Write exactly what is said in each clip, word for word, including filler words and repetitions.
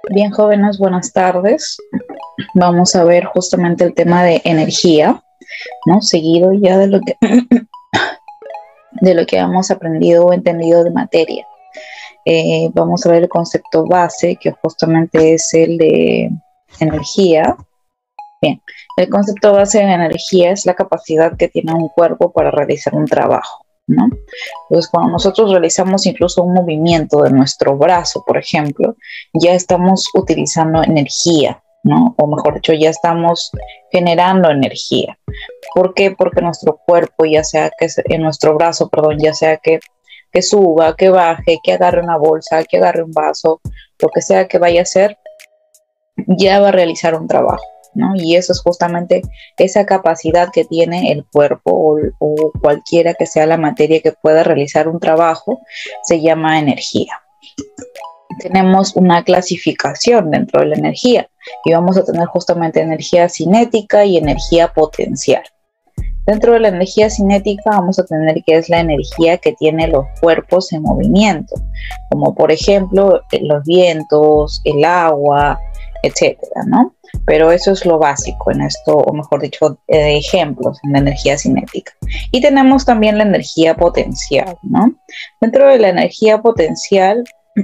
Bien, jóvenes, buenas tardes. Vamos a ver justamente el tema de energía, ¿no? Seguido ya de lo que, de lo que hemos aprendido o entendido de materia. Eh, vamos a ver el concepto base, que justamente es el de energía. Bien, el concepto base de energía es la capacidad que tiene un cuerpo para realizar un trabajo, ¿no? Entonces, cuando nosotros realizamos incluso un movimiento de nuestro brazo, por ejemplo, ya estamos utilizando energía, ¿no? O mejor dicho, ya estamos generando energía. ¿Por qué? Porque nuestro cuerpo, ya sea que en nuestro brazo, perdón, ya sea que, que suba, que baje, que agarre una bolsa, que agarre un vaso, lo que sea que vaya a hacer, ya va a realizar un trabajo, ¿no? Y eso es justamente esa capacidad que tiene el cuerpo o, o cualquiera que sea la materia que pueda realizar un trabajo, se llama energía. Tenemos una clasificación dentro de la energía y vamos a tener justamente energía cinética y energía potencial. Dentro de la energía cinética vamos a tener que es la energía que tiene los cuerpos en movimiento, como por ejemplo los vientos, el agua, etcétera, ¿no? Pero eso es lo básico en esto, o mejor dicho, eh, ejemplos en la energía cinética. Y tenemos también la energía potencial, ¿no? Dentro de la energía potencial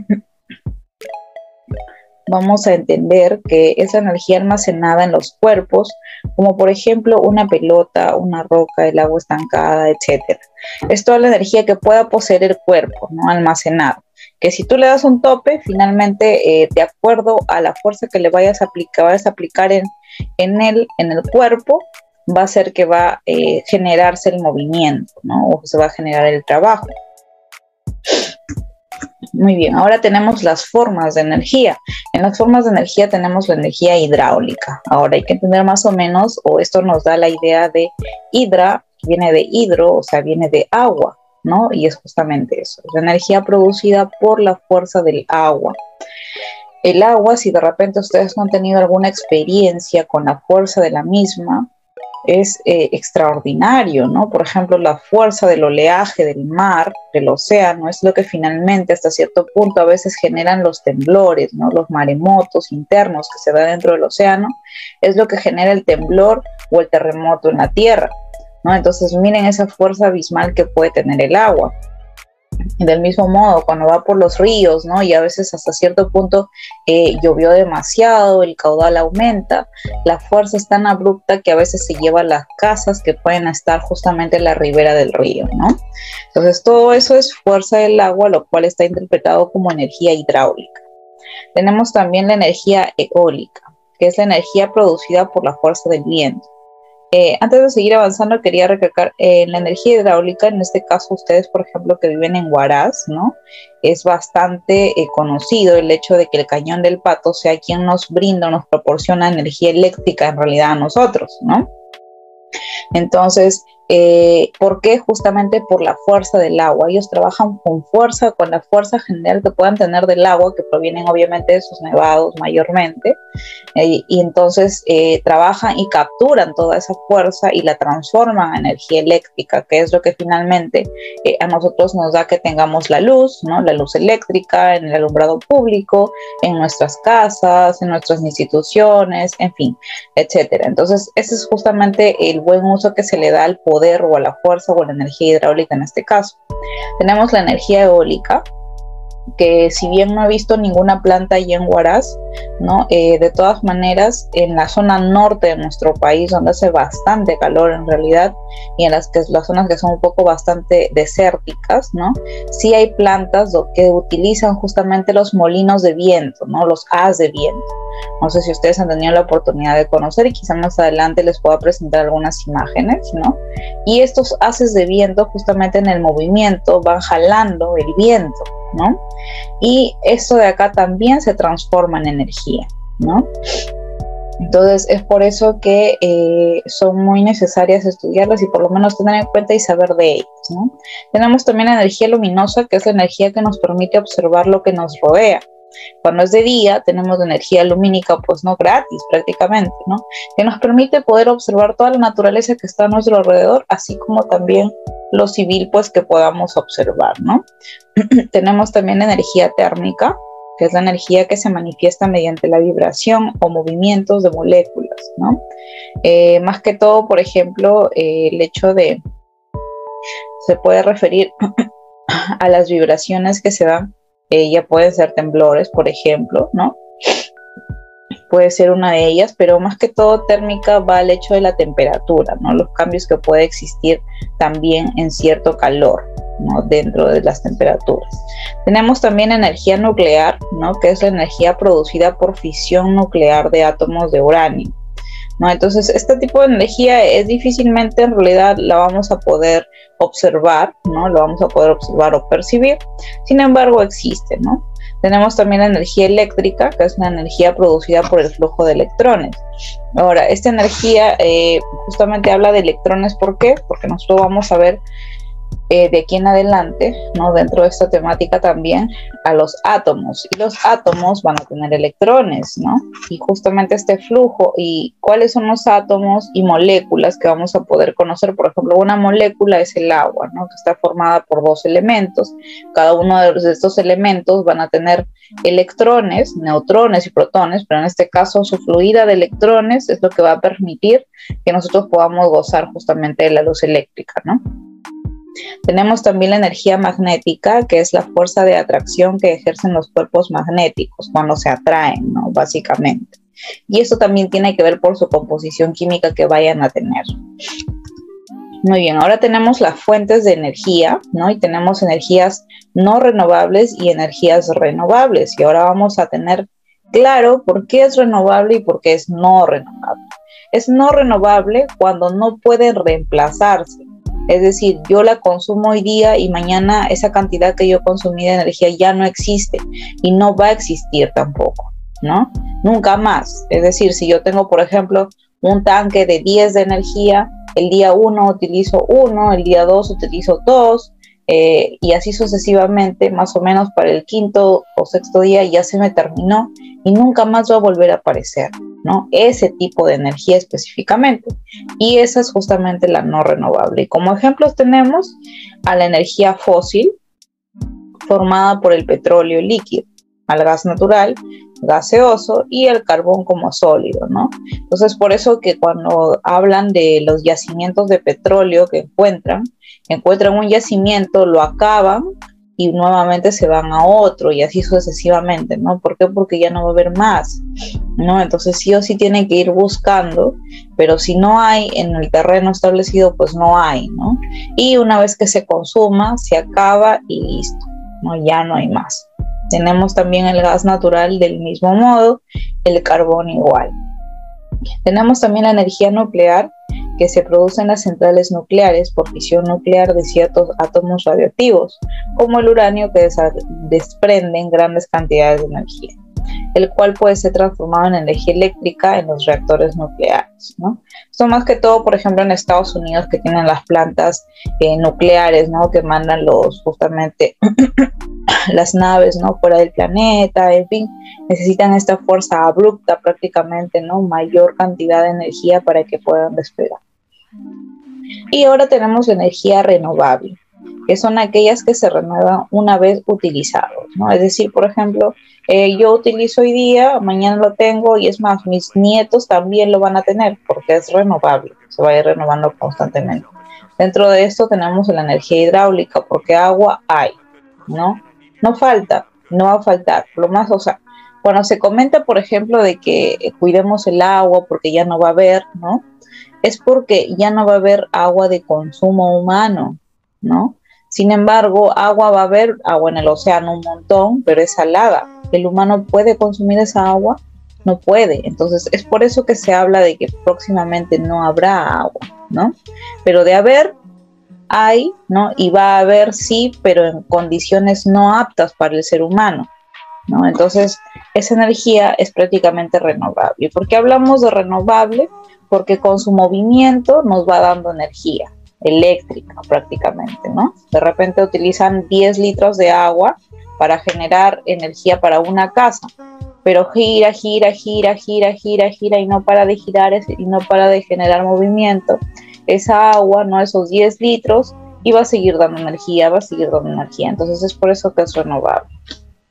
vamos a entender que esa energía almacenada en los cuerpos, como por ejemplo una pelota, una roca, el agua estancada, etcétera. Es toda la energía que pueda poseer el cuerpo, ¿no? Almacenado. Que si tú le das un tope, finalmente, eh, de acuerdo a la fuerza que le vayas a aplicar, vayas a aplicar en, en, el, en el cuerpo, va a ser que va a eh, generarse el movimiento, ¿no? O se va a generar el trabajo. Muy bien, ahora tenemos las formas de energía. En las formas de energía tenemos la energía hidráulica. Ahora hay que entender más o menos, o esto nos da la idea de hidra, que viene de hidro, o sea, viene de agua, ¿no? Y es justamente eso, la energía producida por la fuerza del agua. El agua, si de repente ustedes no han tenido alguna experiencia con la fuerza de la misma, es eh, extraordinario, ¿no? Por ejemplo, la fuerza del oleaje del mar, del océano, es lo que finalmente hasta cierto punto a veces generan los temblores, ¿no? Los maremotos internos que se dan dentro del océano, es lo que genera el temblor o el terremoto en la tierra, ¿no? Entonces miren esa fuerza abismal que puede tener el agua. Y del mismo modo, cuando va por los ríos, ¿no? Y a veces hasta cierto punto eh, llovió demasiado, el caudal aumenta, la fuerza es tan abrupta que a veces se lleva las casas que pueden estar justamente en la ribera del río, ¿no? Entonces todo eso es fuerza del agua, lo cual está interpretado como energía hidráulica. Tenemos también la energía eólica, que es la energía producida por la fuerza del viento. Eh, antes de seguir avanzando, quería recalcar eh, la energía hidráulica, en este caso ustedes, por ejemplo, que viven en Huaraz, ¿no? Es bastante eh, conocido el hecho de que el Cañón del Pato sea quien nos brinda, nos proporciona energía eléctrica en realidad a nosotros, ¿no? Entonces, eh, ¿por qué? Justamente por la fuerza del agua. Ellos trabajan con fuerza, con la fuerza general que puedan tener del agua, que provienen obviamente de sus nevados mayormente, eh, y entonces eh, trabajan y capturan toda esa fuerza y la transforman en energía eléctrica, que es lo que finalmente eh, a nosotros nos da que tengamos la luz, ¿no? La luz eléctrica en el alumbrado público, en nuestras casas, en nuestras instituciones, en fin, etcétera. Entonces, ese es justamente el buen uso que se le da al poder o a la fuerza o a la energía hidráulica en este caso. Tenemos la energía eólica, que si bien no he visto ninguna planta allí en Huaraz, ¿no? Eh, de todas maneras, en la zona norte de nuestro país, donde hace bastante calor en realidad, y en las, que, las zonas que son un poco bastante desérticas, ¿no? Sí hay plantas que utilizan justamente los molinos de viento, ¿no? Los haz de viento. No sé si ustedes han tenido la oportunidad de conocer y quizás más adelante les pueda presentar algunas imágenes, ¿no? Y estos haces de viento justamente en el movimiento van jalando el viento, ¿no? Y esto de acá también se transforma en energía, ¿no? Entonces es por eso que eh, son muy necesarias estudiarlas y por lo menos tener en cuenta y saber de ellas, ¿no? Tenemos también la energía luminosa, que es la energía que nos permite observar lo que nos rodea. Cuando es de día tenemos energía lumínica, pues no gratis prácticamente, ¿no? Que nos permite poder observar toda la naturaleza que está a nuestro alrededor, así como también lo civil, pues que podamos observar, ¿no? Tenemos también energía térmica, que es la energía que se manifiesta mediante la vibración o movimientos de moléculas, ¿no? Eh, más que todo, por ejemplo, eh, el hecho de, se puede referir a las vibraciones que se dan, eh, ya pueden ser temblores, por ejemplo, ¿no? Puede ser una de ellas, pero más que todo térmica va al hecho de la temperatura, ¿no? Los cambios que puede existir también en cierto calor, ¿no? Dentro de las temperaturas. Tenemos también energía nuclear, ¿no? Que es la energía producida por fisión nuclear de átomos de uranio, ¿no? Entonces, este tipo de energía es difícilmente en realidad la vamos a poder observar, ¿no? Lo vamos a poder observar o percibir, sin embargo existe, ¿no? Tenemos también la energía eléctrica, que es una energía producida por el flujo de electrones. Ahora, esta energía eh, justamente habla de electrones, ¿por qué? Porque nosotros vamos a ver eh, de aquí en adelante, ¿no? Dentro de esta temática también, a los átomos. Y los átomos van a tener electrones, ¿no? Y justamente este flujo y cuáles son los átomos y moléculas que vamos a poder conocer. Por ejemplo, una molécula es el agua, ¿no? Que está formada por dos elementos. Cada uno de estos elementos van a tener electrones, neutrones y protones, pero en este caso su fluida de electrones es lo que va a permitir que nosotros podamos gozar justamente de la luz eléctrica, ¿no? Tenemos también la energía magnética, que es la fuerza de atracción que ejercen los cuerpos magnéticos cuando se atraen, ¿no? Básicamente. Y esto también tiene que ver por su composición química que vayan a tener. Muy bien, ahora tenemos las fuentes de energía, ¿no? Y tenemos energías no renovables y energías renovables. Y ahora vamos a tener claro por qué es renovable y por qué es no renovable. Es no renovable cuando no puede reemplazarse. Es decir, yo la consumo hoy día y mañana esa cantidad que yo consumí de energía ya no existe y no va a existir tampoco, ¿no? Nunca más. Es decir, si yo tengo, por ejemplo, un tanque de diez de energía, el día uno utilizo uno, el día dos utilizo dos, eh, y así sucesivamente, más o menos para el quinto o sexto día ya se me terminó y nunca más va a volver a aparecer, ¿no? Ese tipo de energía específicamente. Y esa es justamente la no renovable. Y como ejemplos tenemos a la energía fósil, formada por el petróleo líquido, al gas natural, gaseoso y el carbón como sólido, ¿no? Entonces, por eso que cuando hablan de los yacimientos de petróleo que encuentran, encuentran un yacimiento, lo acaban y nuevamente se van a otro y así sucesivamente, ¿no? ¿Por qué? Porque ya no va a haber más, ¿no? Entonces sí o sí tienen que ir buscando, pero si no hay en el terreno establecido, pues no hay, ¿no? Y una vez que se consuma, se acaba y listo, ¿no? Ya no hay más. Tenemos también el gas natural del mismo modo, el carbón igual. Tenemos también la energía nuclear, que se produce en las centrales nucleares por fisión nuclear de ciertos átomos radioactivos, como el uranio, que desprenden grandes cantidades de energía, el cual puede ser transformado en energía eléctrica en los reactores nucleares, ¿no? Esto más que todo, por ejemplo, en Estados Unidos, que tienen las plantas eh, nucleares, ¿no? Que mandan los, justamente, las naves, ¿no? Fuera del planeta, en fin, necesitan esta fuerza abrupta prácticamente, ¿no? Mayor cantidad de energía para que puedan despegar. Y ahora tenemos energía renovable, que son aquellas que se renuevan una vez utilizados, ¿no? Es decir, por ejemplo, eh, yo utilizo hoy día, mañana lo tengo y es más, mis nietos también lo van a tener porque es renovable, se va a ir renovando constantemente. Dentro de esto tenemos la energía hidráulica porque agua hay, ¿no? No falta, no va a faltar. Lo más, o sea, cuando se comenta, por ejemplo, de que cuidemos el agua porque ya no va a haber, ¿no? Es porque ya no va a haber agua de consumo humano, ¿no? Sin embargo, agua va a haber, agua en el océano un montón, pero es salada. ¿El humano puede consumir esa agua? No puede. Entonces, es por eso que se habla de que próximamente no habrá agua, ¿no? Pero de haber, hay, ¿no? Y va a haber, sí, pero en condiciones no aptas para el ser humano, ¿no? Entonces, esa energía es prácticamente renovable. ¿Y por qué hablamos de renovable? Porque con su movimiento nos va dando energía eléctrica prácticamente, ¿no? De repente utilizan diez litros de agua para generar energía para una casa, pero gira, gira, gira, gira, gira, gira y no para de girar y no para de generar movimiento. Esa agua, ¿no? Esos diez litros, y va a seguir dando energía, va a seguir dando energía. Entonces es por eso que es renovable.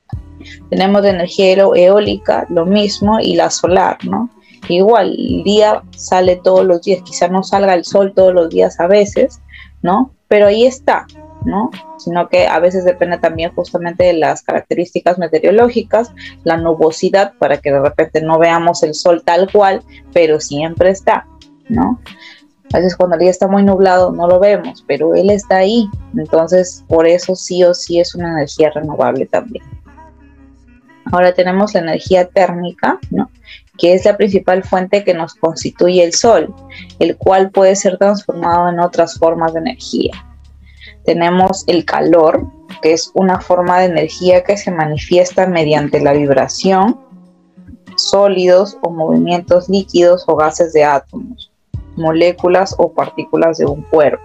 Tenemos la energía eólica, lo mismo, y la solar, ¿no? Igual, el día sale todos los días, quizá no salga el sol todos los días a veces, ¿no? Pero ahí está, ¿no? Sino que a veces depende también justamente de las características meteorológicas, la nubosidad, para que de repente no veamos el sol tal cual, pero siempre está, ¿no? A veces cuando el día está muy nublado no lo vemos, pero él está ahí, entonces por eso sí o sí es una energía renovable también. Ahora tenemos la energía térmica, ¿no? Que es la principal fuente que nos constituye el sol, el cual puede ser transformado en otras formas de energía. Tenemos el calor, que es una forma de energía que se manifiesta mediante la vibración, sólidos o movimientos líquidos o gases de átomos, moléculas o partículas de un cuerpo.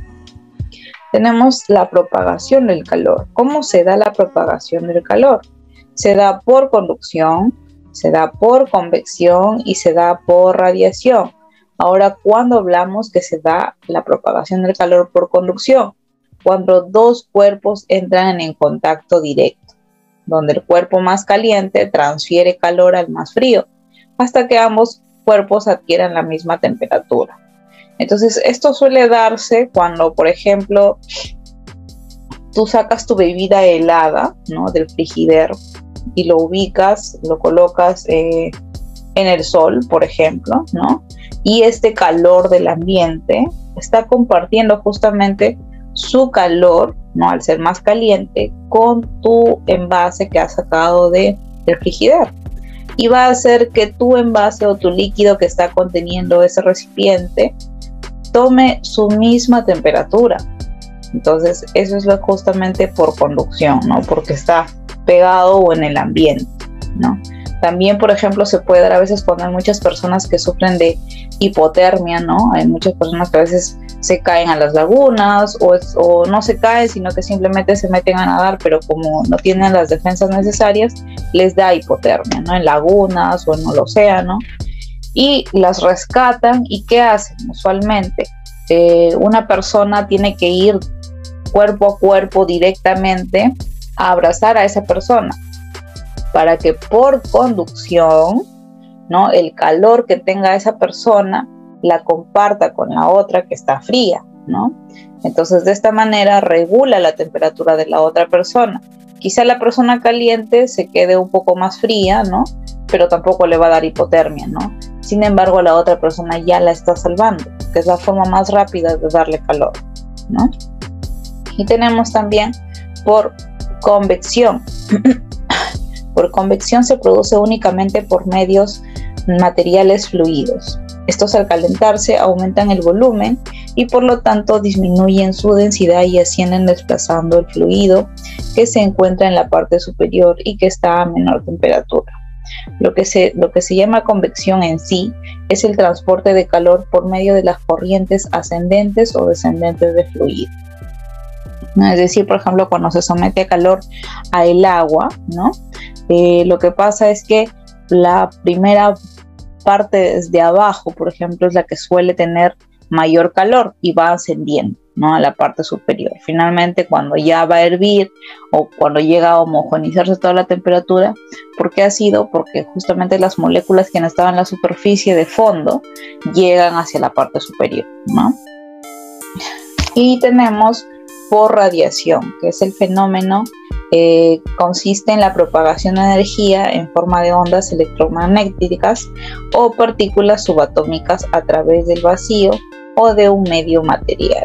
Tenemos la propagación del calor. ¿Cómo se da la propagación del calor? Se da por conducción, se da por convección y se da por radiación. Ahora, ¿cuándo hablamos que se da la propagación del calor por conducción? Cuando dos cuerpos entran en contacto directo, donde el cuerpo más caliente transfiere calor al más frío, hasta que ambos cuerpos adquieran la misma temperatura. Entonces, esto suele darse cuando, por ejemplo, tú sacas tu bebida helada, ¿no?, del frigidero y lo ubicas, lo colocas eh, en el sol, por ejemplo, ¿no? Y este calor del ambiente está compartiendo justamente su calor, ¿no?, al ser más caliente, con tu envase que has sacado de, del frigidero. Y va a hacer que tu envase o tu líquido que está conteniendo ese recipiente tome su misma temperatura. Entonces, eso es lo justamente por conducción, ¿no? Porque está pegado o en el ambiente, ¿no? También, por ejemplo, se puede dar a veces cuando hay muchas personas que sufren de hipotermia, ¿no? Hay muchas personas que a veces se caen a las lagunas o, es, o no se caen, sino que simplemente se meten a nadar, pero como no tienen las defensas necesarias, les da hipotermia, ¿no? En lagunas o en el océano. Y las rescatan. ¿Y qué hacen? Usualmente eh, una persona tiene que ir cuerpo a cuerpo directamente a abrazar a esa persona para que por conducción, ¿no?, el calor que tenga esa persona la comparta con la otra que está fría, ¿no? Entonces, de esta manera regula la temperatura de la otra persona. Quizá la persona caliente se quede un poco más fría, ¿no?, pero tampoco le va a dar hipotermia, ¿no? Sin embargo, la otra persona ya la está salvando, que es la forma más rápida de darle calor, ¿no? Y tenemos también por convección. Por convección se produce únicamente por medios materiales fluidos. Estos, al calentarse, aumentan el volumen y por lo tanto disminuyen su densidad y ascienden desplazando el fluido que se encuentra en la parte superior y que está a menor temperatura. Lo que se, lo que se llama convección en sí es el transporte de calor por medio de las corrientes ascendentes o descendentes de fluido. Es decir, por ejemplo, cuando se somete a calor a el agua, ¿no? Eh, lo que pasa es que la primera parte desde abajo, por ejemplo, es la que suele tener mayor calor y va ascendiendo, ¿no?, a la parte superior. Finalmente, cuando ya va a hervir o cuando llega a homogeneizarse toda la temperatura, ¿por qué ha sido? Porque justamente las moléculas que no estaban en la superficie de fondo llegan hacia la parte superior, ¿no? Y tenemos por radiación, que es el fenómeno eh, consiste en la propagación de energía en forma de ondas electromagnéticas o partículas subatómicas a través del vacío o de un medio material.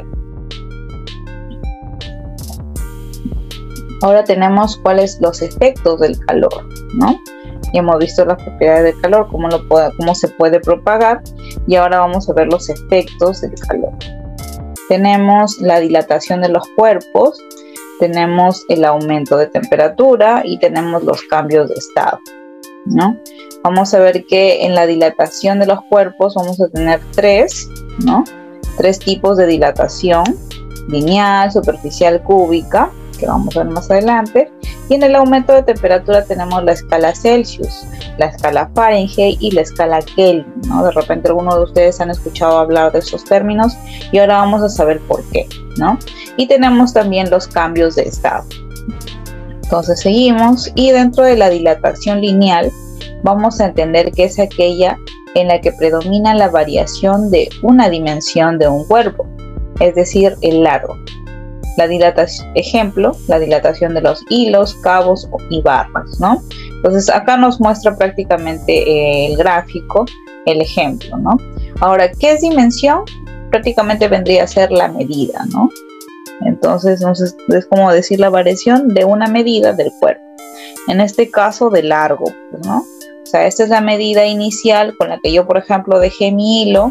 Ahora tenemos cuáles los efectos del calor, ¿no? Ya hemos visto las propiedades del calor, cómo, lo puede, cómo se puede propagar, y ahora vamos a ver los efectos del calor. Tenemos la dilatación de los cuerpos, tenemos el aumento de temperatura y tenemos los cambios de estado, ¿no? Vamos a ver que en la dilatación de los cuerpos vamos a tener tres, ¿no? Tres tipos de dilatación: lineal, superficial, cúbica, que vamos a ver más adelante. Y en el aumento de temperatura tenemos la escala Celsius, la escala Fahrenheit y la escala Kelvin, ¿no? De repente algunos de ustedes han escuchado hablar de esos términos y ahora vamos a saber por qué, ¿no? Y tenemos también los cambios de estado. Entonces seguimos, y dentro de la dilatación lineal vamos a entender que es aquella en la que predomina la variación de una dimensión de un cuerpo, es decir, el largo. La dilatación, ejemplo, la dilatación de los hilos, cabos y barras, ¿no? Entonces acá nos muestra prácticamente eh, el gráfico, el ejemplo, ¿no? Ahora, ¿qué es dimensión? Prácticamente vendría a ser la medida, ¿no? Entonces, entonces es como decir la variación de una medida del cuerpo, en este caso de largo, ¿no? O sea, esta es la medida inicial con la que yo, por ejemplo, dejé mi hilo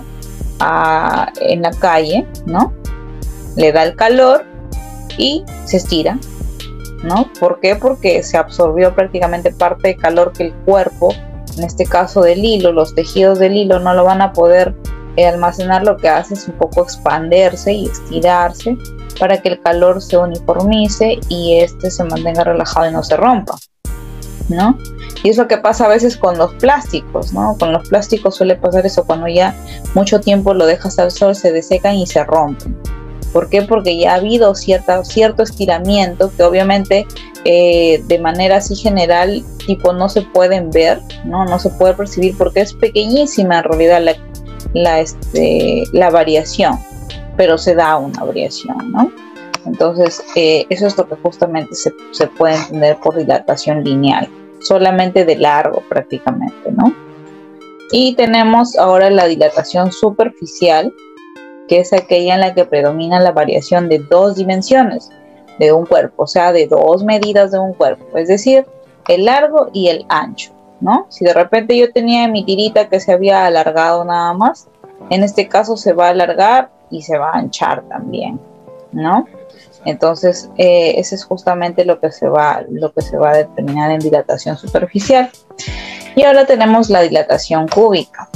a, en la calle, ¿no? Le da el calor y se estira, ¿no? ¿Por qué? Porque se absorbió prácticamente parte de calor que el cuerpo, en este caso del hilo, los tejidos del hilo no lo van a poder eh, almacenar. Lo que hace es un poco expandirse y estirarse para que el calor se uniformice y este se mantenga relajado y no se rompa, ¿no? Y es lo que pasa a veces con los plásticos, ¿no? Con los plásticos suele pasar eso, cuando ya mucho tiempo lo dejas al sol, se desecan y se rompen. ¿Por qué? Porque ya ha habido cierta, cierto estiramiento que obviamente eh, de manera así general, tipo, no se pueden ver, ¿no? No se puede percibir porque es pequeñísima en realidad la, la, este, la variación, pero se da una variación, ¿no? Entonces, eh, eso es lo que justamente se, se puede entender por dilatación lineal, solamente de largo prácticamente, ¿no? Y tenemos ahora la dilatación superficial, que es aquella en la que predomina la variación de dos dimensiones de un cuerpo, o sea, de dos medidas de un cuerpo, es decir, el largo y el ancho, ¿no? Si de repente yo tenía mi tirita que se había alargado nada más, en este caso se va a alargar y se va a anchar también, ¿no? Entonces, eh, ese es justamente lo que se va, lo que se va a determinar en dilatación superficial. Y ahora tenemos la dilatación cúbica.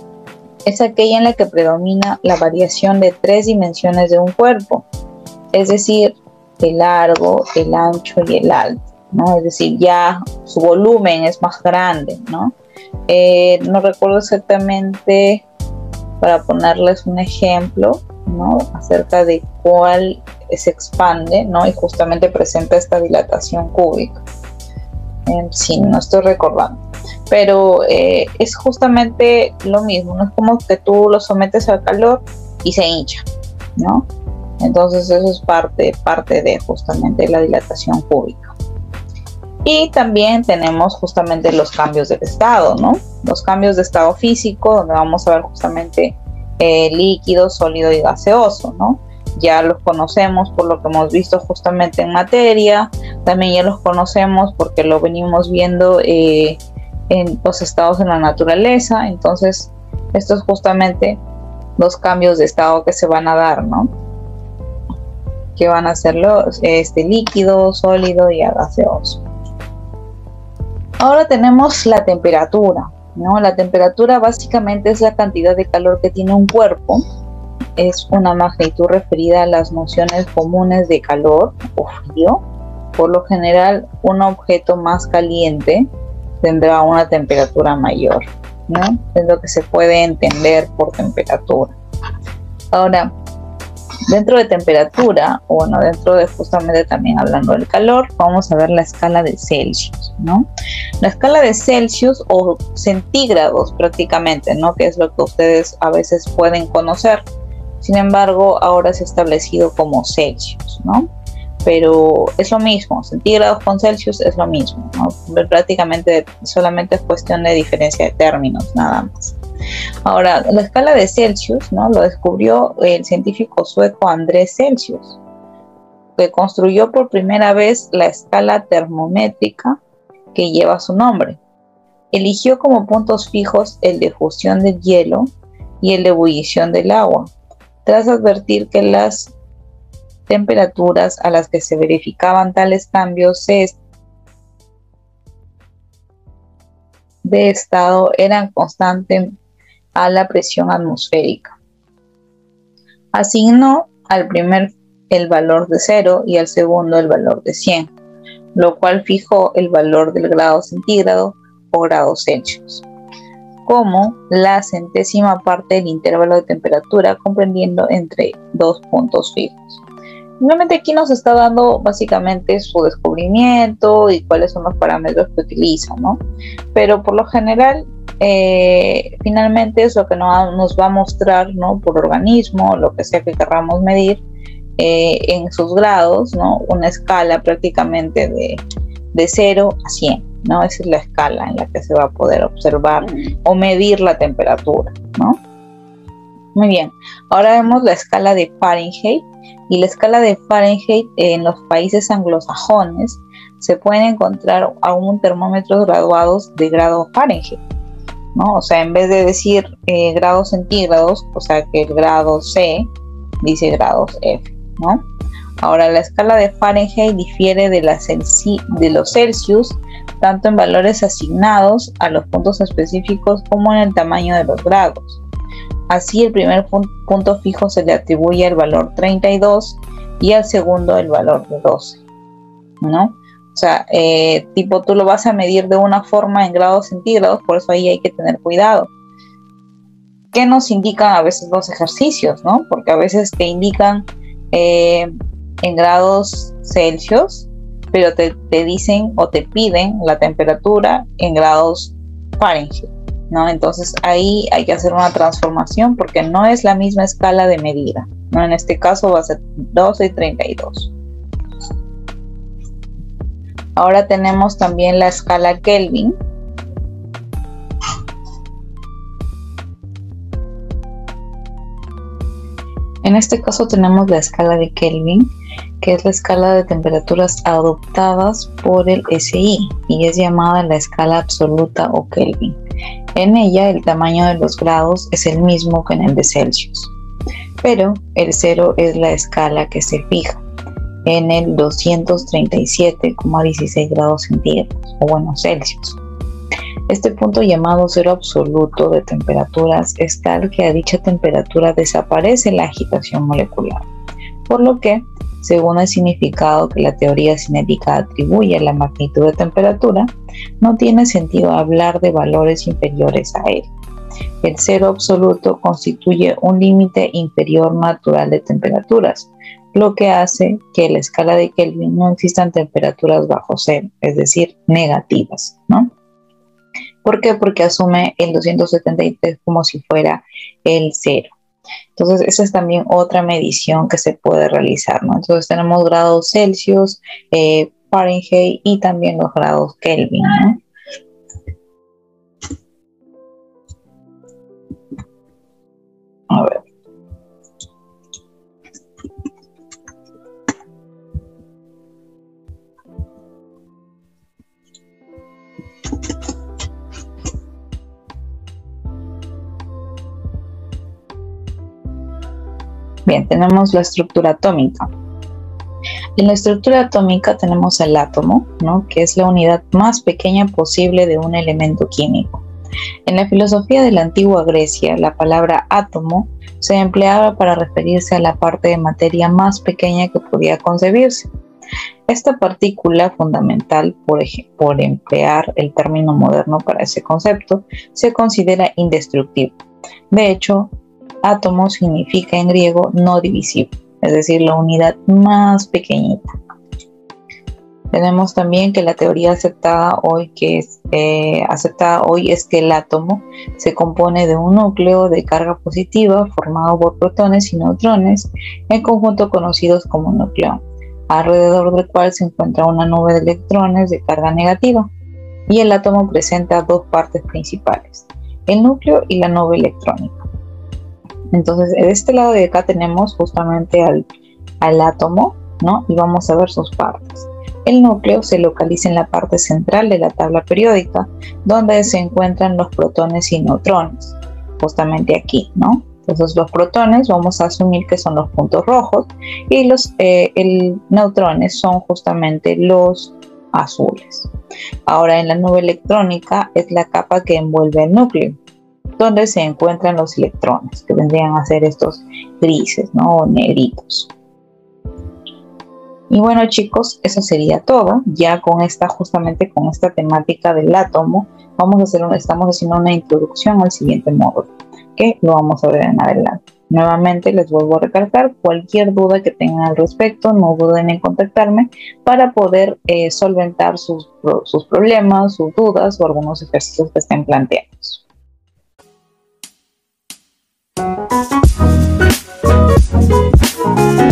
Es aquella en la que predomina la variación de tres dimensiones de un cuerpo, es decir, el largo, el ancho y el alto, ¿no? Es decir, ya su volumen es más grande, ¿no? Eh, no recuerdo exactamente, para ponerles un ejemplo, ¿no? Acerca de cuál se expande, ¿no? Y justamente presenta esta dilatación cúbica. Eh, sí, no estoy recordando. Pero eh, es justamente lo mismo, no es como que tú lo sometes al calor y se hincha, ¿no? Entonces eso es parte, parte de justamente la dilatación cúbica. Y también tenemos justamente los cambios del estado, ¿no? Los cambios de estado físico, donde vamos a ver justamente eh, líquido, sólido y gaseoso, ¿no? Ya los conocemos por lo que hemos visto justamente en materia, también ya los conocemos porque lo venimos viendo eh, en los estados en la naturaleza. Entonces estos justamente los cambios de estado que se van a dar, ¿no? Que van a ser los este, líquido, sólido y gaseoso. Ahora tenemos la temperatura, ¿no? La temperatura básicamente es la cantidad de calor que tiene un cuerpo. Es una magnitud referida a las nociones comunes de calor o frío. Por lo general, un objeto más caliente tendrá una temperatura mayor, ¿no? Es lo que se puede entender por temperatura. Ahora, dentro de temperatura, o bueno, dentro de justamente también hablando del calor, vamos a ver la escala de Celsius, ¿no? La escala de Celsius o centígrados prácticamente, ¿no? Que es lo que ustedes a veces pueden conocer. Sin embargo, ahora se ha establecido como Celsius, ¿no? Pero es lo mismo, centígrados con Celsius es lo mismo, ¿no? Prácticamente solamente es cuestión de diferencia de términos, nada más. Ahora, la escala de Celsius, ¿no? Lo descubrió el científico sueco Andrés Celsius, que construyó por primera vez la escala termométrica que lleva su nombre. Eligió como puntos fijos el de fusión del hielo y el de ebullición del agua, tras advertir que las temperaturas a las que se verificaban tales cambios de estado eran constantes a la presión atmosférica. Asignó al primer el valor de cero y al segundo el valor de cien, lo cual fijó el valor del grado centígrado o grado Celsius como la centésima parte del intervalo de temperatura, comprendiendo entre dos puntos fijos. Simplemente aquí nos está dando básicamente su descubrimiento y cuáles son los parámetros que utiliza, ¿no? Pero por lo general, eh, finalmente es lo que no, nos va a mostrar, ¿no? Por organismo, lo que sea que queramos medir, eh, en sus grados, ¿no? Una escala prácticamente de, de cero a cien, ¿no? Esa es la escala en la que se va a poder observar o medir la temperatura, ¿no? Muy bien, ahora vemos la escala de Fahrenheit, y la escala de Fahrenheit en los países anglosajones se pueden encontrar aún termómetros graduados de grado Fahrenheit, ¿no? O sea, en vez de decir eh, grados centígrados, o sea que el grado C dice grados F, ¿no? Ahora, la escala de Fahrenheit difiere de, la Celsi de los Celsius, tanto en valores asignados a los puntos específicos como en el tamaño de los grados. Así, el primer punto fijo se le atribuye el valor treinta y dos y al segundo el valor de doce, ¿no? O sea, eh, tipo tú lo vas a medir de una forma en grados centígrados, por eso ahí hay que tener cuidado. ¿Qué nos indican a veces los ejercicios, no? Porque a veces te indican eh, en grados Celsius, pero te, te dicen o te piden la temperatura en grados Fahrenheit, ¿no? Entonces ahí hay que hacer una transformación porque no es la misma escala de medida, ¿no? En este caso va a ser doce y treinta y dos. Ahora tenemos también la escala Kelvin. En este caso tenemos la escala de Kelvin, que es la escala de temperaturas adoptadas por el S I y es llamada la escala absoluta o Kelvin. En ella el tamaño de los grados es el mismo que en el de Celsius, pero el cero es la escala que se fija en el doscientos treinta y siete coma dieciséis grados centígrados o bueno Celsius. Este punto llamado cero absoluto de temperaturas es tal que a dicha temperatura desaparece la agitación molecular, por lo que, según el significado que la teoría cinética atribuye a la magnitud de temperatura, no tiene sentido hablar de valores inferiores a él. El cero absoluto constituye un límite inferior natural de temperaturas, lo que hace que en la escala de Kelvin no existan temperaturas bajo cero, es decir, negativas, ¿no? ¿Por qué? Porque asume el doscientos setenta y tres como si fuera el cero. Entonces, esa es también otra medición que se puede realizar, ¿no? Entonces, tenemos grados Celsius, eh, Fahrenheit y también los grados Kelvin, ¿no? A ver. Bien, tenemos la estructura atómica. En la estructura atómica tenemos el átomo, ¿no? Que es la unidad más pequeña posible de un elemento químico. En la filosofía de la antigua Grecia, la palabra átomo se empleaba para referirse a la parte de materia más pequeña que podía concebirse. Esta partícula fundamental, por, por emplear el término moderno para ese concepto, se considera indestructible. De hecho, átomo significa en griego no divisible, es decir, la unidad más pequeñita. Tenemos también que la teoría aceptada hoy, que es, eh, aceptada hoy es que el átomo se compone de un núcleo de carga positiva formado por protones y neutrones, en conjunto conocidos como nucleón, alrededor del cual se encuentra una nube de electrones de carga negativa. Y el átomo presenta dos partes principales, el núcleo y la nube electrónica. Entonces, de este lado de acá tenemos justamente al, al átomo, ¿no? Y vamos a ver sus partes. El núcleo se localiza en la parte central de la tabla periódica, donde se encuentran los protones y neutrones, justamente aquí, ¿no? Entonces, los protones vamos a asumir que son los puntos rojos y los eh, el, neutrones son justamente los azules. Ahora, en la nube electrónica es la capa que envuelve el núcleo, donde se encuentran los electrones, que vendrían a ser estos grises, ¿no? O negritos. Y bueno, chicos, eso sería todo. Ya con esta, justamente con esta temática del átomo, vamos a hacer un, estamos haciendo una introducción al siguiente módulo, que lo vamos a ver en adelante. Nuevamente les vuelvo a recalcar, cualquier duda que tengan al respecto, no duden en contactarme para poder eh, solventar sus, sus problemas, sus dudas o algunos ejercicios que estén planteando. Thank you.